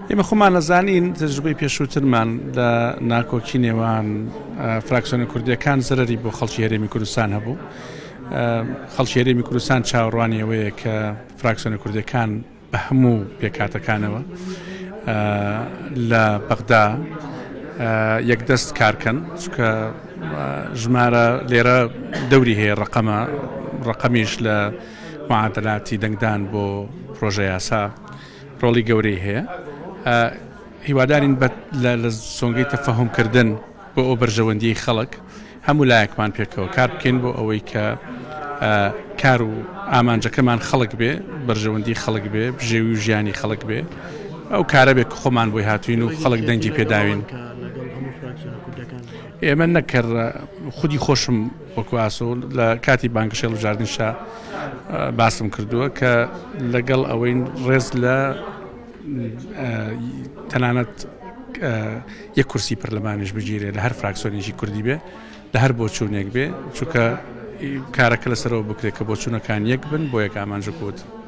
ئێمە خۆمان نەزانین تەجروبەی پێشووترمان لە ناکۆکی نێوان فراکسیۆنە کوردیەکان زەرەری بۆ خەڵکی هەرێمی کوردستان هەبوو. خەڵکی هەرێمی کوردستان چاوەڕوانی ئەوەیە کە فراکسیۆنە کوردیەکان بە هەموو پێکاتەکانەوە لە بەغدا یەکدەست کارکەن، چونکە ژمارە لێرە دەوری هەیە ڕقەمیش لە معادلاتی دەنگدان بۆ پرۆژە یاسا ڕۆڵی گەورەی هەیە. هیوادارین لە سۆنگەی تەفەهومکردن بۆ ئەو بەرژەوەندیی خەڵک هەموو لایەکمان پێکەوە کار بکەین بۆ ئەوەی کە کار و ئامانجەکەمان خەڵک بێ، بەرژەوەندی خەڵک بێ، بژێوی و ژیانی خەڵک بێ، ئەو کارە بێ کە خۆمان بۆی هاتوین و خەڵک دەنگی پێداوین. ئێمە نەکرد خودی خۆشم وەکو ئاسۆ لە کاتی بانکشێڵ و جاردنشا باسم کردووە کە لەگەڵ ئەوەی ڕێز لە تەنانەت یەک کورسی پەرلەمانیش بگیرێ لە هەر فراکسیۆنێکی کوردی بێ، لە هەر بۆچوونێک بێ، چونکە کارەکە لەسەرەوە بکرێت کە بۆچوونەکان یەک بن بۆ یەک ئامانجە کۆت.